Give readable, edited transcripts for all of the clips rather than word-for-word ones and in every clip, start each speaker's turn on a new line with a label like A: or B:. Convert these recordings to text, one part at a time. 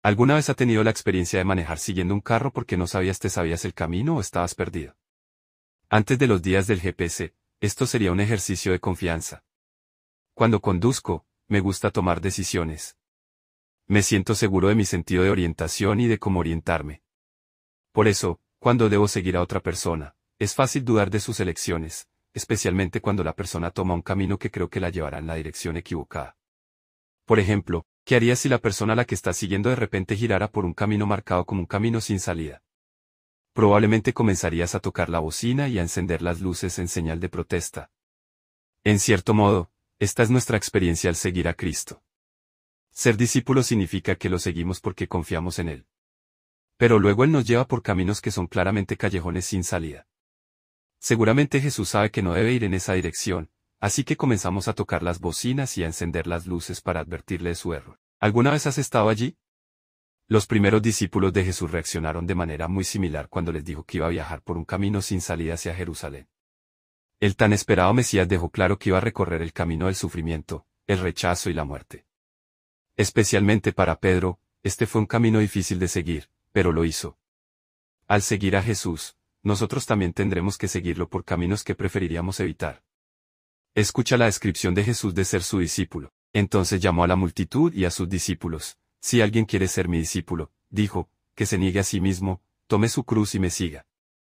A: ¿Alguna vez ha tenido la experiencia de manejar siguiendo un carro porque no sabías te sabías el camino o estabas perdido? Antes de los días del GPS, esto sería un ejercicio de confianza. Cuando conduzco, me gusta tomar decisiones. Me siento seguro de mi sentido de orientación y de cómo orientarme. Por eso, cuando debo seguir a otra persona, es fácil dudar de sus elecciones, especialmente cuando la persona toma un camino que creo que la llevará en la dirección equivocada. Por ejemplo, ¿qué harías si la persona a la que estás siguiendo de repente girara por un camino marcado como un camino sin salida? Probablemente comenzarías a tocar la bocina y a encender las luces en señal de protesta. En cierto modo, esta es nuestra experiencia al seguir a Cristo. Ser discípulo significa que lo seguimos porque confiamos en Él. Pero luego Él nos lleva por caminos que son claramente callejones sin salida. Seguramente Jesús sabe que no debe ir en esa dirección, así que comenzamos a tocar las bocinas y a encender las luces para advertirle de su error. ¿Alguna vez has estado allí? Los primeros discípulos de Jesús reaccionaron de manera muy similar cuando les dijo que iba a viajar por un camino sin salida hacia Jerusalén. El tan esperado Mesías dejó claro que iba a recorrer el camino del sufrimiento, el rechazo y la muerte. Especialmente para Pedro, este fue un camino difícil de seguir, pero lo hizo. Al seguir a Jesús, nosotros también tendremos que seguirlo por caminos que preferiríamos evitar. Escucha la descripción de Jesús de ser su discípulo. Entonces llamó a la multitud y a sus discípulos. Si alguien quiere ser mi discípulo, dijo, que se niegue a sí mismo, tome su cruz y me siga.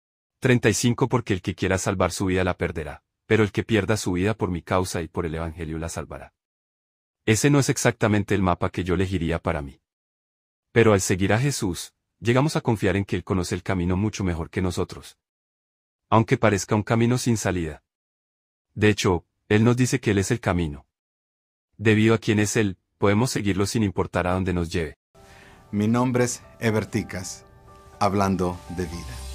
A: 35 Porque el que quiera salvar su vida la perderá, pero el que pierda su vida por mi causa y por el evangelio la salvará. Ese no es exactamente el mapa que yo elegiría para mí. Pero al seguir a Jesús, llegamos a confiar en que Él conoce el camino mucho mejor que nosotros. Aunque parezca un camino sin salida. De hecho, Él nos dice que Él es el camino. Debido a quién es Él, podemos seguirlo sin importar a dónde nos lleve.
B: Mi nombre es Eberticas, hablando de vida.